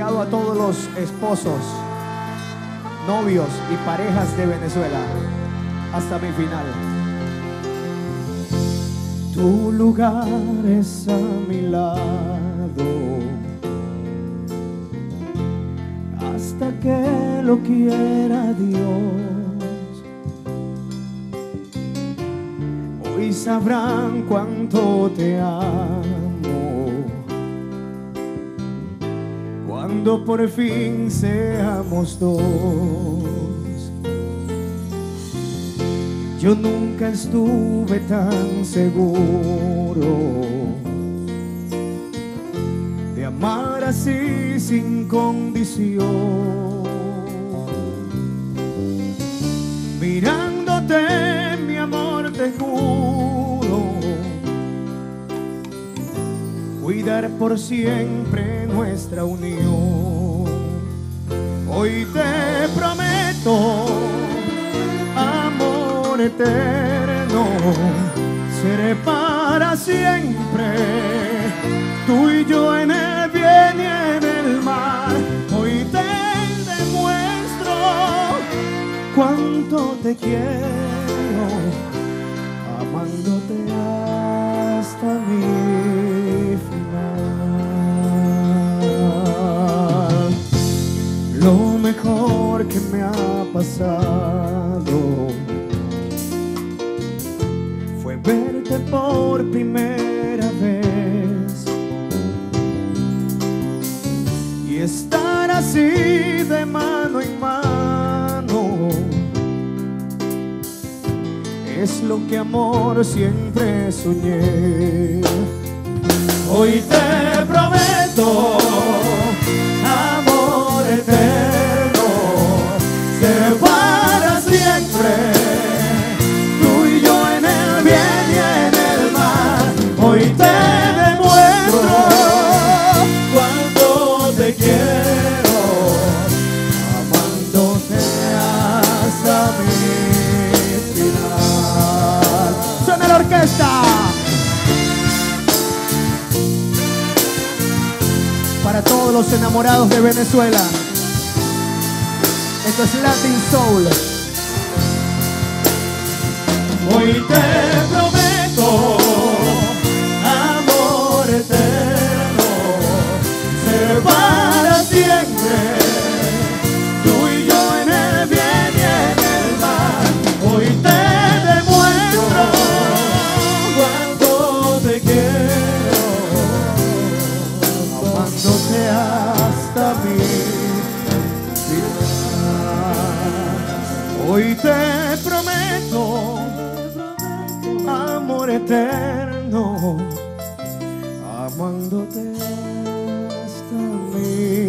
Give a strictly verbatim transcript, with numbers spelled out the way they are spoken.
dedicado a todos los esposos, novios y parejas de Venezuela. Hasta mi final. Tu lugar es a mi lado hasta que lo quiera Dios. Hoy sabrán cuánto te amo cuando por fin seamos dos. Yo nunca estuve tan seguro de amar así sin condición. Mirándote, mi amor, te juro cuidar por siempre nuestra unión. Hoy te prometo amor eterno, seré para siempre tú y yo en el bien y en el mal. Hoy te demuestro cuánto te quiero, amándote hasta mi final. Lo mejor que me ha pasado fue verte por primera vez y estar así de mano en mano. Es lo que amor siempre soñé. Hoy te prometo amor eterno, seré para siempre tú y yo en el bien y en el mal. Hoy te demuestro cuánto te quiero, amándote hasta mi final. Suena la orquesta. Para todos los enamorados de Venezuela, esto es Latin Soul. Hoy te prometo amor eterno, seré para siempre tú y yo en el bien y en el mal. Hoy te demuestro cuánto te quiero, amándote hasta mi final. Hoy te prometo amor eterno, amándote hasta mi